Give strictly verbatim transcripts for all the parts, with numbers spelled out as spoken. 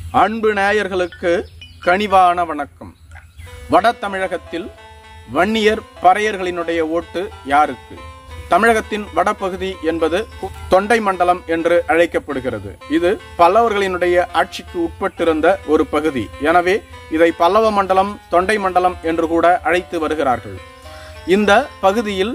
அன்பு நேயர்களுக்கு கனிவான வணக்கம். வட தமிழகத்தில் வன்னியர் பறையர்களினுடைய ஓட்டு யாருக்கு? தமிழகத்தின் வடபகுதி என்பது தொண்டை மண்டலம் என்று அழைக்கப்படுகிறது. இது பல்லவர்களினுடைய ஆட்சிக்கு உட்பட்டிருந்த ஒரு பகுதி. எனவே இதை பல்லவ மண்டலம், தொண்டை மண்டலம் என்று கூட அழைத்து வருகிறார்கள். இந்த பகுதியில்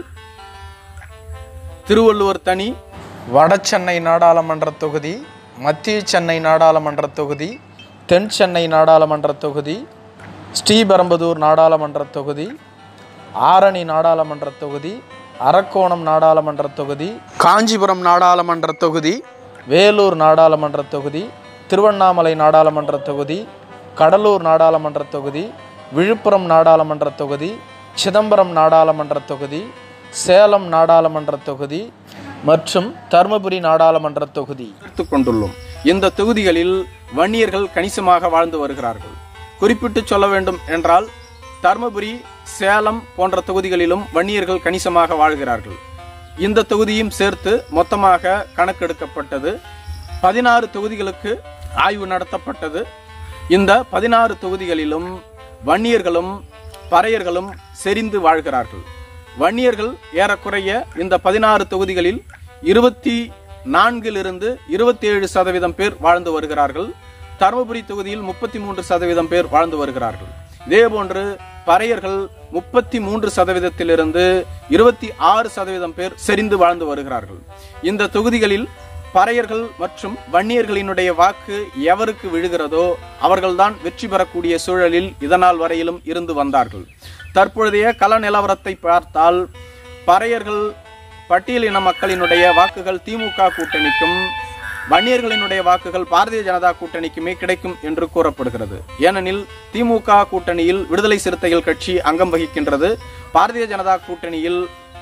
திருவள்ளுவர் தனி, வட சென்னை நாடாளுமன்ற தொகுதி, மத்திய சென்னை நாடாளுமன்ற தொகுதி, தென் சென்னை நாடாளுமன்ற தொகுதி, ஸ்ரீபெரும்புதூர் நாடாளுமன்ற தொகுதி, ஆரணி நாடாளுமன்ற தொகுதி, அரக்கோணம் நாடாளுமன்ற தொகுதி, காஞ்சிபுரம் நாடாளுமன்ற தொகுதி, வேலூர் நாடாளுமன்ற தொகுதி, திருவண்ணாமலை நாடாளுமன்ற தொகுதி, கடலூர் நாடாளுமன்ற தொகுதி, விழுப்புரம் நாடாளுமன்ற தொகுதி, சிதம்பரம் நாடாளுமன்ற தொகுதி, சேலம் நாடாளுமன்ற தொகுதி மற்றும் தருமபுரி நாடாளுமன்ற தொகுதி எடுத்துக் கொண்டுள்ளோம். இந்த தொகுதிகளில் வன்னியர்கள் கணிசமாக வாழ்ந்து வருகிறார்கள். குறிப்பிட்டு சொல்ல வேண்டும் என்றால் தருமபுரி, சேலம் போன்ற தொகுதிகளிலும் வன்னியர்கள் கணிசமாக வாழ்கிறார்கள். இந்த தொகுதியும் சேர்த்து மொத்தமாக கணக்கெடுக்கப்பட்டது. பதினாறு தொகுதிகளுக்கு ஆய்வு நடத்தப்பட்டது. இந்த பதினாறு தொகுதிகளிலும் வன்னியர்களும் பறையர்களும் செறிந்து வாழ்கிறார்கள். வன்னியர்கள் ஏறக்குறைய இந்த பதினாறு தொகுதிகளில் இருபத்தி நான்கிலிருந்து இருபத்தி ஏழு சதவீதம் பேர் வாழ்ந்து வருகிறார்கள். தருமபுரி தொகுதியில் முப்பத்தி மூன்று சதவீதம் பேர் வாழ்ந்து வருகிறார்கள். இதேபோன்று பறையர்கள் முப்பத்தி மூன்று சதவீதத்திலிருந்து இருபத்தி ஆறு சதவீதம் பேர் செறிந்து வாழ்ந்து வருகிறார்கள். இந்த தொகுதிகளில் பறையர்கள் மற்றும் வன்னியர்களினுடைய வாக்கு எவருக்கு விழுகிறதோ அவர்கள்தான் வெற்றி பெறக்கூடிய சூழலில் இதனால் வரையிலும் இருந்து வந்தார்கள். தற்பொழுதைய கள நிலவரத்தை பார்த்தால் பறையர்கள் பட்டியலின மக்களினுடைய வாக்குகள் திமுக கூட்டணிக்கும், வன்னியர்களினுடைய வாக்குகள் பாரதிய ஜனதா கூட்டணிக்குமே கிடைக்கும் என்று கூறப்படுகிறது. ஏனெனில் திமுக கூட்டணியில் விடுதலை சிறுத்தைகள் கட்சி அங்கம் வகிக்கின்றது, பாரதிய ஜனதா கூட்டணியில்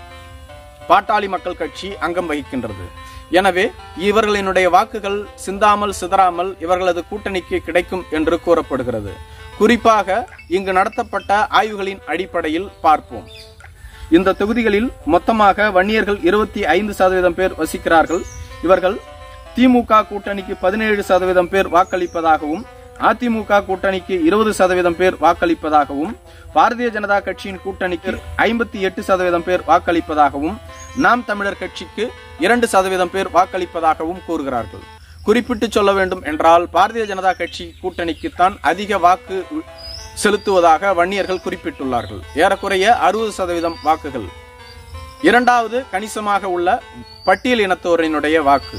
பாட்டாளி மக்கள் கட்சி அங்கம் வகிக்கின்றது. எனவே இவர்களினுடைய வாக்குகள் சிந்தாமல் சிதறாமல் இவர்களது கூட்டணிக்கு கிடைக்கும் என்று கூறப்படுகிறது. குறிப்பாக இங்கு நடத்தப்பட்ட ஆய்வுகளின் அடிப்படையில் பார்ப்போம். இந்த தொகுதிகளில் மொத்தமாக வன்னியர்கள் இருபத்தி ஐந்து சதவீதம் பேர் வசிக்கிறார்கள். இவர்கள் திமுக கூட்டணிக்கு பதினேழு சதவீதம் பேர் வாக்களிப்பதாகவும், அதிமுக கூட்டணிக்கு இருபது சதவீதம் பேர் வாக்களிப்பதாகவும், பாரதிய ஜனதா கட்சியின் கூட்டணிக்கு ஐம்பத்தி எட்டு சதவீதம் பேர் வாக்களிப்பதாகவும், நாம் தமிழர் கட்சிக்கு இரண்டு சதவீதம் பேர் வாக்களிப்பதாகவும் கூறுகிறார்கள். குறிப்பிட்டு சொல்ல வேண்டும் என்றால் பாரதிய ஜனதா கட்சி கூட்டணிக்குத்தான் அதிக வாக்கு செலுத்துவதாக வன்னியர்கள் குறிப்பிட்டுள்ளார்கள். ஏறக்குறைய அறுபது சதவீதம் வாக்குகள். இரண்டாவது கணிசமாக உள்ள பட்டியல் இனத்தோரினுடைய வாக்கு.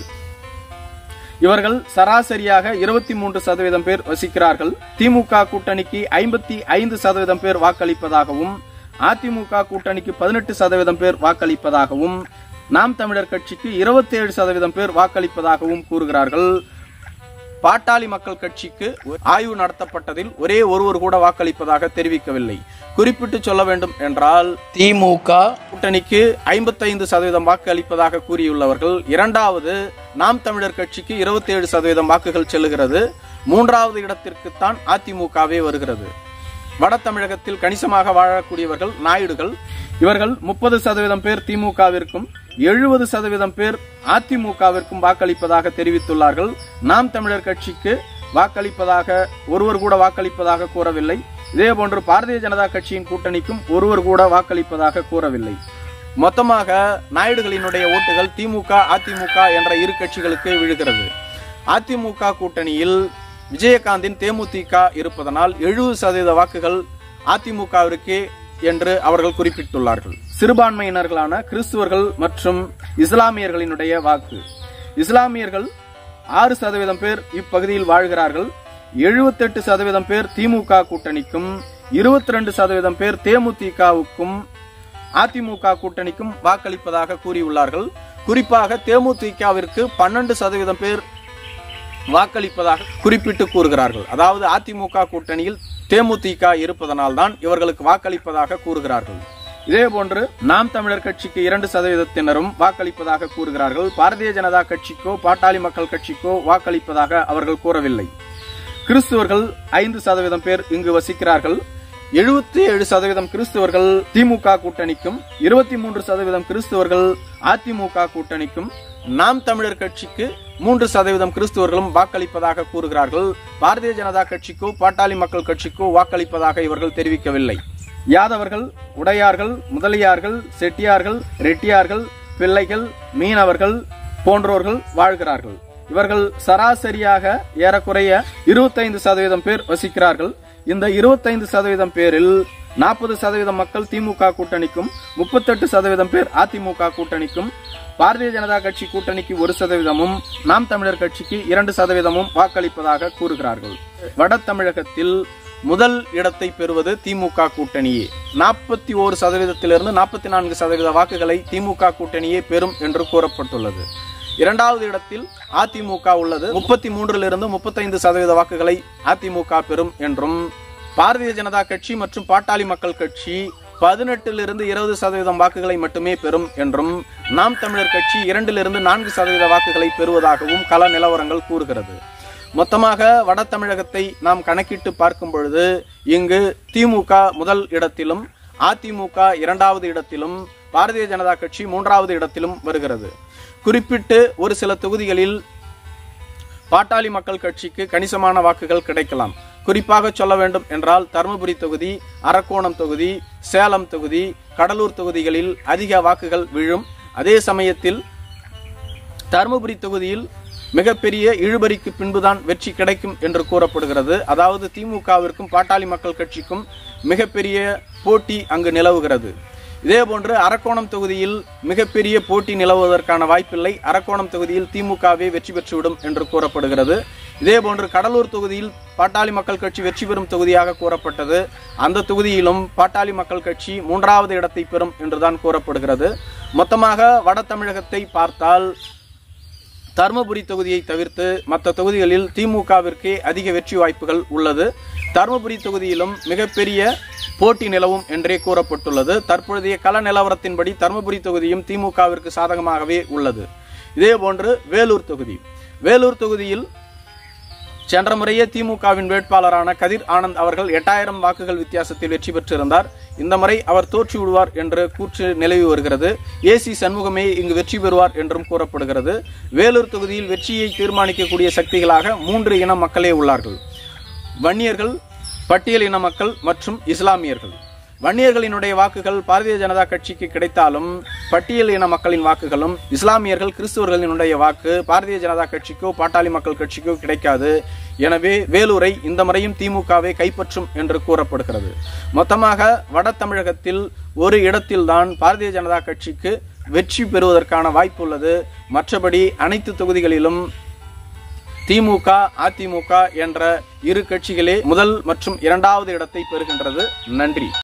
இவர்கள் சராசரியாக இருபத்தி மூன்று சதவீதம் பேர் வசிக்கிறார்கள். திமுக கூட்டணிக்கு ஐம்பத்தி ஐந்து சதவீதம் பேர் வாக்களிப்பதாகவும், அதிமுக கூட்டணிக்கு பதினெட்டு சதவீதம் பேர் வாக்களிப்பதாகவும், நாம் தமிழர் கட்சிக்கு இருபத்தி ஏழு சதவீதம் பேர் வாக்களிப்பதாகவும் கூறுகிறார்கள். பாட்டாளி மக்கள் கட்சிக்கு ஆய்வு நடத்தப்பட்டதில் ஒரே ஒருவர் கூட வாக்களிப்பதாக தெரிவிக்கவில்லை. குறிப்பிட்டு சொல்ல வேண்டும் என்றால் திமுக கூட்டணிக்கு ஐம்பத்தி ஐந்து சதவீதம் வாக்களிப்பதாக கூறியுள்ளவர்கள். இரண்டாவது நாம் தமிழர் கட்சிக்கு இருபத்தி ஏழு சதவீதம் வாக்குகள் செல்லுகிறது. மூன்றாவது இடத்திற்குத்தான் அதிமுகவே வருகிறது. வட தமிழகத்தில் கணிசமாக வாழக்கூடியவர்கள் நாயுடுகள். இவர்கள் முப்பது சதவீதம் பேர் திமுகவிற்கும் எழுபது சதவீதம் பேர் அதிமுகவிற்கும் வாக்களிப்பதாக தெரிவித்துள்ளார்கள். நாம் தமிழர் கட்சிக்கு வாக்களிப்பதாக ஒருவர் கூட வாக்களிப்பதாக கூறவில்லை. இதேபோன்று பாரதிய ஜனதா கட்சியின் கூட்டணிக்கும் ஒருவர் கூட வாக்களிப்பதாக கூறவில்லை. மொத்தமாக நாயுடுகளினுடைய ஓட்டுகள் திமுக, அதிமுக என்ற இரு கட்சிகளுக்கு விழுகிறது. அதிமுக கூட்டணியில் விஜயகாந்தின் தேமுதிக இருப்பதனால் எழுபது சதவீத வாக்குகள் அதிமுகவிற்கே என்று அவர்கள் குறிப்பிட்டுள்ளார்கள். சிறுபான்மையினர்களான கிறிஸ்துவர்கள் மற்றும் இஸ்லாமியர்களினுடைய வாக்கு. இஸ்லாமியர்கள் ஆறு சதவீதம் பேர் இப்பகுதியில் வாழ்கிறார்கள். எழுபத்தி எட்டு சதவீதம் பேர் திமுக கூட்டணிக்கும், இருபத்தி ரெண்டு சதவீதம் பேர் தேமுதிகவுக்கும் அதிமுக கூட்டணிக்கும் வாக்களிப்பதாக கூறியுள்ளார்கள். குறிப்பாக தேமுதிகவிற்கு பன்னெண்டு சதவீதம் பேர் வாக்களிப்பதாக குறிப்பிட்டு கூறுகிறார்கள். அதாவது அதிமுக கூட்டணியில் தேமுதிக இருப்பதனால் தான் இவர்களுக்கு வாக்களிப்பதாக கூறுகிறார்கள். இதேபோன்று நாம் தமிழர் கட்சிக்கு இரண்டு சதவீதத்தினரும் வாக்களிப்பதாக கூறுகிறார்கள். பாரதிய ஜனதா கட்சிக்கோ பாட்டாளி மக்கள் கட்சிக்கோ வாக்களிப்பதாக அவர்கள் கூறவில்லை. கிறிஸ்துவர்கள் ஐந்து சதவீதம் பேர் இங்கு வசிக்கிறார்கள். எழுபத்தி ஏழு சதவீதம் கிறிஸ்துவர்கள் திமுக கூட்டணிக்கும், இருபத்தி மூன்று சதவீதம் கிறிஸ்துவர்கள் அதிமுக கூட்டணிக்கும், நாம் தமிழர் கட்சிக்கு மூன்று சதவீதம் கிறிஸ்துவர்களும் வாக்களிப்பதாக கூறுகிறார்கள். பாரதிய ஜனதா கட்சிக்கோ பாட்டாளி மக்கள் கட்சிக்கோ வாக்களிப்பதாக இவர்கள் தெரிவிக்கவில்லை. யாதவர்கள், உடையார்கள், முதலியார்கள், செட்டியார்கள், ரெட்டியார்கள், பிள்ளைகள், மீனவர்கள் போன்றோர்கள் வாழ்கிறார்கள். இவர்கள் சராசரியாக ஏறக்குறைய இருபத்தைந்து சதவீதம் பேர் வசிக்கிறார்கள். இந்த இருபத்தைந்து சதவீதம் பேரில் நாற்பது சதவீதம் மக்கள் திமுக கூட்டணிக்கும், முப்பத்தெட்டு சதவீதம் பேர் அதிமுக கூட்டணிக்கும், பாரதிய ஜனதா கட்சி கூட்டணிக்கு ஒரு சதவீதமும், நாம் தமிழர் கட்சிக்கு இரண்டு சதவீதமும் வாக்களிப்பதாக கூறுகிறார்கள். வட தமிழகத்தில் முதல் இடத்தை பெறுவது திமுக கூட்டணியே. நாற்பத்தி ஓரு சதவீதத்திலிருந்து நாற்பத்தி நான்கு சதவீத வாக்குகளை திமுக கூட்டணியே பெறும் என்று கூறப்பட்டுள்ளது. இரண்டாவது இடத்தில் அதிமுக உள்ளது. முப்பத்தி மூன்றிலிருந்து முப்பத்தைந்து சதவீத வாக்குகளை அதிமுக பெறும் என்றும், பாரதிய ஜனதா கட்சி மற்றும் பாட்டாளி மக்கள் கட்சி பதினெட்டிலிருந்து இருபது சதவீதம் வாக்குகளை மட்டுமே பெறும் என்றும், நாம் தமிழர் கட்சி இரண்டிலிருந்து நான்கு சதவீத வாக்குகளை பெறுவதாகவும் கள நிலவரங்கள் கூறுகிறது. மொத்தமாக வட தமிழகத்தை நாம் கணக்கிட்டு பார்க்கும் பொழுது இங்கு திமுக முதல் இடத்திலும், அதிமுக இரண்டாவது இடத்திலும், பாரதிய ஜனதா கட்சி மூன்றாவது இடத்திலும் வருகிறது. குறிப்பிட்டு ஒரு சில தொகுதிகளில் பாட்டாளி மக்கள் கட்சிக்கு கணிசமான வாக்குகள் கிடைக்கலாம். குறிப்பாக சொல்ல வேண்டும் என்றால் தருமபுரி தொகுதி, அரக்கோணம் தொகுதி, சேலம் தொகுதி, கடலூர் தொகுதிகளில் அதிக வாக்குகள் விழும். அதே சமயத்தில் தருமபுரி தொகுதியில் மிகப்பெரிய இழுபறிக்கு பின்புதான் வெற்றி கிடைக்கும் என்று கூறப்படுகிறது. அதாவது திமுகவிற்கும் பாட்டாளி மக்கள் கட்சிக்கும் மிகப்பெரிய போட்டி அங்கு நிலவுகிறது. இதேபோன்று அரக்கோணம் தொகுதியில் மிகப்பெரிய போட்டி நிலவுவதற்கான வாய்ப்பில்லை. அரக்கோணம் தொகுதியில் திமுகவே வெற்றி பெற்றுவிடும் என்று கூறப்படுகிறது. இதேபோன்று கடலூர் தொகுதியில் பாட்டாளி மக்கள் கட்சி வெற்றி பெறும் தொகுதியாக கூறப்பட்டது. அந்த தொகுதியிலும் பாட்டாளி மக்கள் கட்சி மூன்றாவது இடத்தை பெறும் என்றுதான் கூறப்படுகிறது. மொத்தமாக வட தமிழகத்தை பார்த்தால் தருமபுரி தொகுதியை தவிர்த்து மற்ற தொகுதிகளில் திமுகவிற்கே அதிக வெற்றி வாய்ப்புகள் உள்ளது. தருமபுரி தொகுதியிலும் மிகப்பெரிய போட்டி நிலவும் என்றே கூறப்பட்டுள்ளது. தற்பொழுதைய கள நிலவரத்தின்படி தருமபுரி தொகுதியும் திமுகவிற்கு சாதகமாகவே உள்ளது. இதேபோன்று வேலூர் தொகுதி வேலூர் தொகுதியில் சென்ற முறையே திமுகவின் வேட்பாளரான கதிர் ஆனந்த் அவர்கள் எட்டாயிரம் வாக்குகள் வித்தியாசத்தில் வெற்றி பெற்றிருந்தார். இந்த முறை அவர் தோற்று விடுவார் என்ற கூற்று நிலவி வருகிறது. ஏ சி சண்முகமே இங்கு வெற்றி பெறுவார் என்றும் கூறப்படுகிறது. வேலூர் தொகுதியில் வெற்றியை தீர்மானிக்கக்கூடிய சக்திகளாக மூன்று இன மக்களே உள்ளார்கள். வன்னியர்கள், பட்டியல் இன மக்கள் மற்றும் இஸ்லாமியர்கள். வன்னியர்களினுடைய வாக்குகள் பாரதிய ஜனதா கட்சிக்கு கிடைத்தாலும் பட்டியல் இன மக்களின் வாக்குகளும், இஸ்லாமியர்கள், கிறிஸ்துவர்களினுடைய வாக்கு பாரதிய ஜனதா கட்சிக்கோ பாட்டாளி மக்கள் கட்சிக்கோ கிடைக்காது. எனவே வேலூரை இந்த முறையும் திமுகவை கைப்பற்றும் என்று கூறப்படுகிறது. மொத்தமாக வட தமிழகத்தில் ஒரு இடத்தில்தான் பாரதிய ஜனதா கட்சிக்கு வெற்றி பெறுவதற்கான வாய்ப்பு உள்ளது. மற்றபடி அனைத்து தொகுதிகளிலும் திமுக, அதிமுக என்ற இரு கட்சிகளே முதல் மற்றும் இரண்டாவது இடத்தை பெறுகின்றது. நன்றி.